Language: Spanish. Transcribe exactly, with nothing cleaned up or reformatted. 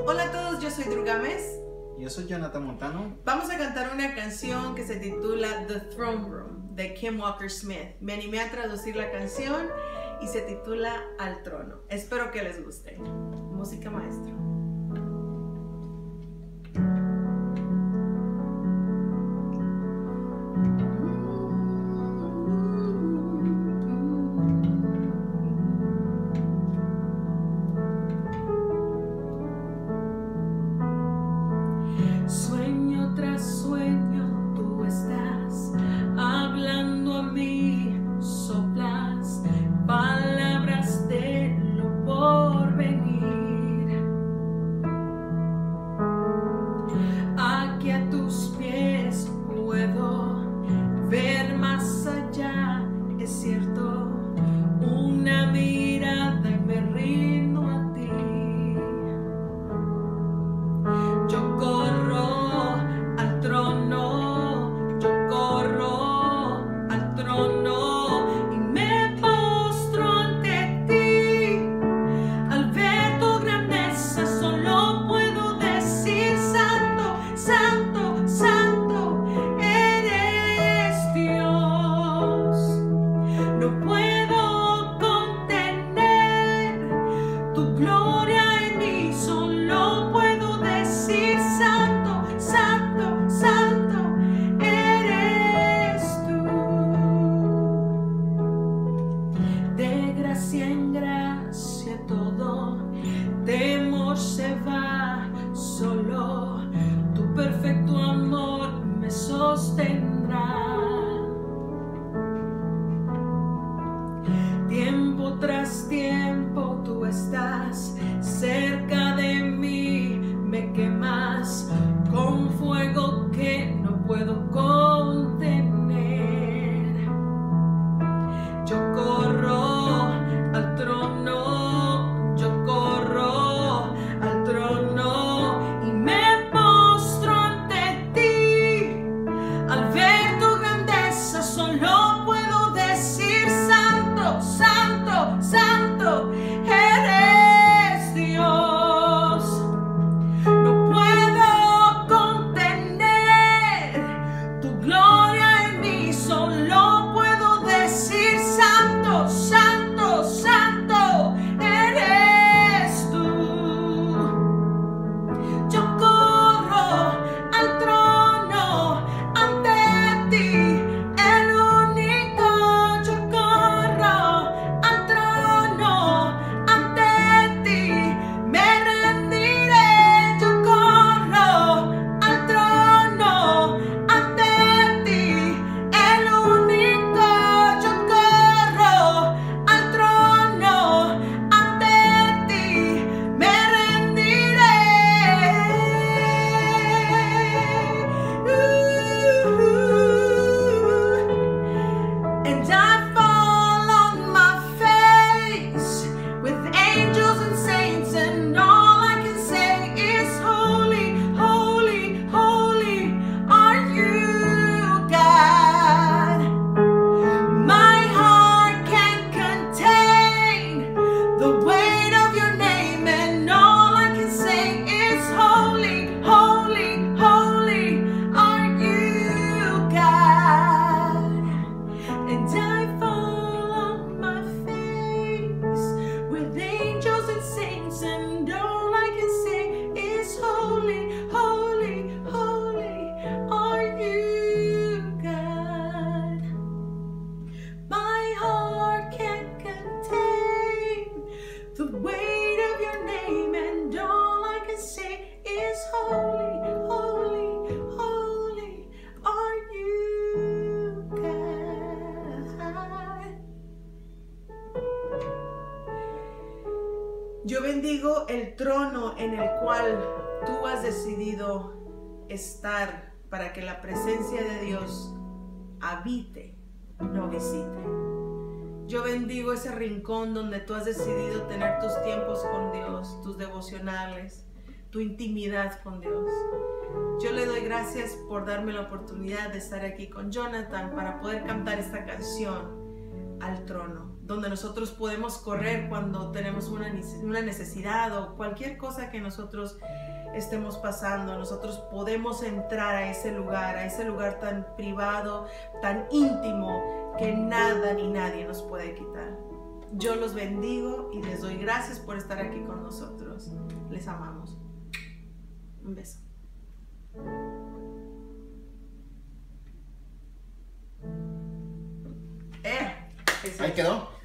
Hola a todos, yo soy Drew Gámez. Yo soy Jonathan Montano. Vamos a cantar una canción que se titula The Throne Room de Kim Walker Smith. Me animé a traducir la canción y se titula Al Trono. Espero que les guste. Música maestra. Sueño tras sueño tú estás hablando a mí, soplas palabras de lo porvenir. Aquí a tus pies puedo ver más allá, es cierto, una mirada y me rindo a ti. Yo corro al trono, yo corro al trono y me postro ante ti. Al ver tu grandeza solo puedo decir santo, santo, santo, eres Dios. No puedo contener tu gloria en mí, solo puedo decir santo, santo, santo, eres tú. De gracia en gracia todo temor se va, solo tu perfecto amor me sostendrá. Tiempo tras tiempo tú estás cerca de mí, me quemas con fuego que no puedo contener. Yo corro al trono, yo corro al trono y me postro ante ti. Al ver tu grandeza solo puedo decir santo, santo, santo, eres Dios. No puedo contener tu gloria en mí, solo puedo decir santo, santo, santo, eres tú. Yo corro al trono ante ti, el único. Yo corro al trono ante ti, me rendiré. Yo corro al trono ante ti, el único. Yo corro al trono ante ti, me rendiré. And I fall on my face with angels and saints, and all I can say is holy, holy, holy are you, God. My heart can't contain the weight of your name, and all I can say is holy, holy, holy are you, God. And I fall on my face with angels and saints, and all I can say is holy, holy, holy are you, God. My heart can't contain the weight of your name, and all I can say is holy, holy, holy are you, God. Yo bendigo el trono en el cual tú has decidido estar para que la presencia de Dios habite, no visite. Yo bendigo ese rincón donde tú has decidido tener tus tiempos con Dios, tus devocionales, tu intimidad con Dios. Yo le doy gracias por darme la oportunidad de estar aquí con Jonathan para poder cantar esta canción, Al Trono. donde nosotros podemos correr cuando tenemos una, una necesidad o cualquier cosa que nosotros estemos pasando. Nosotros podemos entrar a ese lugar, a ese lugar tan privado, tan íntimo, que nada ni nadie nos puede quitar. Yo los bendigo y les doy gracias por estar aquí con nosotros. Les amamos. Un beso. Eh, Ahí quedó.